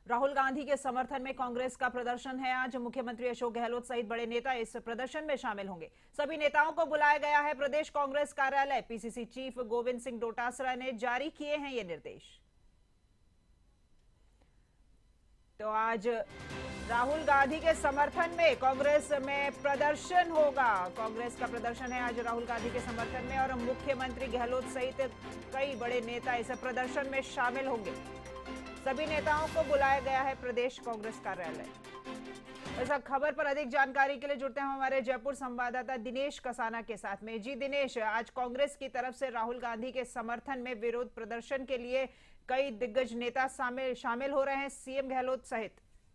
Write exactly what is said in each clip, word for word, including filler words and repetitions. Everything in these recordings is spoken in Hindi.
राहुल गांधी के समर्थन में कांग्रेस का प्रदर्शन है। आज मुख्यमंत्री अशोक गहलोत सहित बड़े नेता इस प्रदर्शन में शामिल होंगे। सभी नेताओं को बुलाया गया है। प्रदेश कांग्रेस कार्यालय पीसीसी चीफ गोविंद सिंह डोटासरा ने जारी किए हैं ये निर्देश। तो आज राहुल गांधी के समर्थन में कांग्रेस में प्रदर्शन होगा। कांग्रेस का प्रदर्शन है आज राहुल गांधी के समर्थन में और मुख्यमंत्री गहलोत सहित कई बड़े नेता इस प्रदर्शन में शामिल होंगे। सभी नेताओं को बुलाया गया है प्रदेश कांग्रेस कार्यालय। इस खबर पर अधिक जानकारी के लिए जुड़ते हैं हमारे जयपुर संवाददाता दिनेश कसाना के साथ में। जी दिनेश, आज कांग्रेस की तरफ से राहुल गांधी के समर्थन में विरोध प्रदर्शन के लिए कई दिग्गज नेता शामिल शामिल हो रहे हैं, सीएम गहलोत सहित।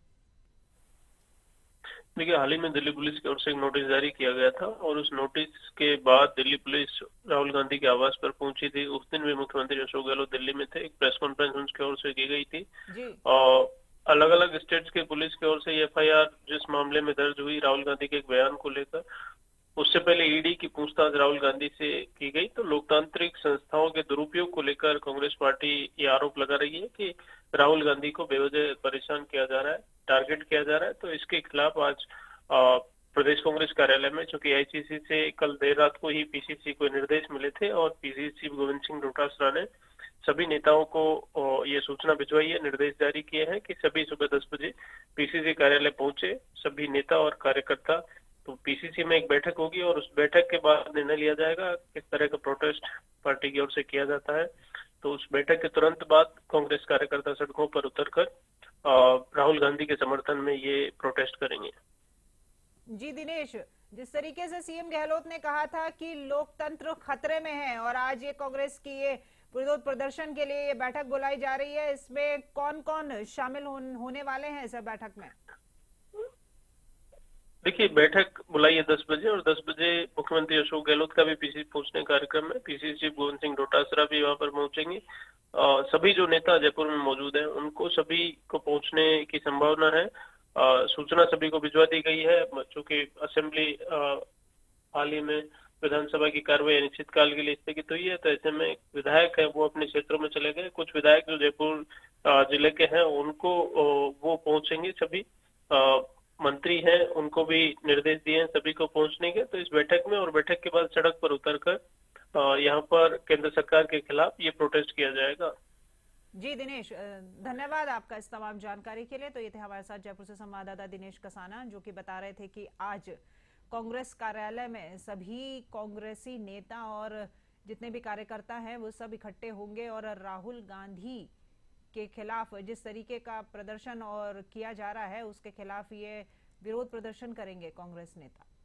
देखिए, हाल ही में दिल्ली पुलिस की ओर से एक नोटिस जारी किया गया था और उस नोटिस के बाद दिल्ली पुलिस राहुल गांधी के आवास पर पहुंची थी। उस दिन भी मुख्यमंत्री अशोक गहलोत दिल्ली में थे। एक प्रेस कॉन्फ्रेंस उनकी ओर से की गई थी और अलग अलग स्टेट्स के पुलिस की ओर से एफआईआर जिस मामले में दर्ज हुई राहुल गांधी के एक बयान को लेकर, उससे पहले ईडी की पूछताछ राहुल गांधी से की गई। तो लोकतांत्रिक संस्थाओं के दुरुपयोग को लेकर कांग्रेस पार्टी ये आरोप लगा रही है कि राहुल गांधी को बेवजह परेशान किया जा रहा है, टारगेट किया जा रहा है। तो इसके खिलाफ आज प्रदेश कांग्रेस कार्यालय में, चूंकि आईसीसी से कल देर रात को ही पीसीसी को निर्देश मिले थे और पीसीसी चीफ गोविंद सिंह डोटासरा ने सभी नेताओं को ये सूचना भिजवाई है, निर्देश जारी किए हैं कि सभी सुबह दस बजे पीसीसी कार्यालय पहुंचे सभी नेता और कार्यकर्ता। तो पीसीसी में एक बैठक होगी और उस बैठक के बाद निर्णय लिया जाएगा किस तरह का प्रोटेस्ट पार्टी की ओर से किया जाता है। तो उस बैठक के तुरंत बाद कांग्रेस कार्यकर्ता सड़कों पर उतरकर राहुल गांधी के समर्थन में ये प्रोटेस्ट करेंगे। जी दिनेश, जिस तरीके से सीएम गहलोत ने कहा था कि लोकतंत्र खतरे में है और आज ये कांग्रेस की ये विरोध प्रदर्शन के लिए ये बैठक बुलाई जा रही है, इसमें कौन कौन शामिल हो, होने वाले हैं इस बैठक में? देखिए, बैठक बुलाई है दस बजे और दस बजे मुख्यमंत्री अशोक गहलोत का भी पीसीसी पहुंचने कार्यक्रम है। पीसीसी चीफ गोविंद सिंह डोटासरा भी वहां पर पहुंचेंगे। आ, सभी जो नेता जयपुर में मौजूद हैं उनको सभी को पहुंचने की संभावना है। आ, सूचना सभी को भिजवा दी गई है। चूंकि असेंबली हाल ही में विधानसभा की कार्रवाई अनिश्चितकाल के लिए स्थगित हुई है, तो ऐसे में विधायक है वो अपने क्षेत्रों में चले गए। कुछ विधायक जो जयपुर जिले के हैं उनको वो पहुंचेंगे। सभी मंत्री हैं उनको भी निर्देश दिए हैं सभी को पहुंचने के। तो इस बैठक में और बैठक के बाद सड़क पर उतरकर यहाँ पर केंद्र सरकार के खिलाफ ये प्रोटेस्ट किया जाएगा। जी दिनेश, धन्यवाद आपका इस तमाम जानकारी के लिए। तो ये थे हमारे साथ जयपुर से संवाददाता दिनेश कसाना, जो कि बता रहे थे कि आज कांग्रेस कार्यालय में सभी कांग्रेसी नेता और जितने भी कार्यकर्ता हैं वो सब इकट्ठे होंगे और राहुल गांधी के खिलाफ जिस तरीके का प्रदर्शन और किया जा रहा है उसके खिलाफ ये विरोध प्रदर्शन करेंगे कांग्रेस नेता।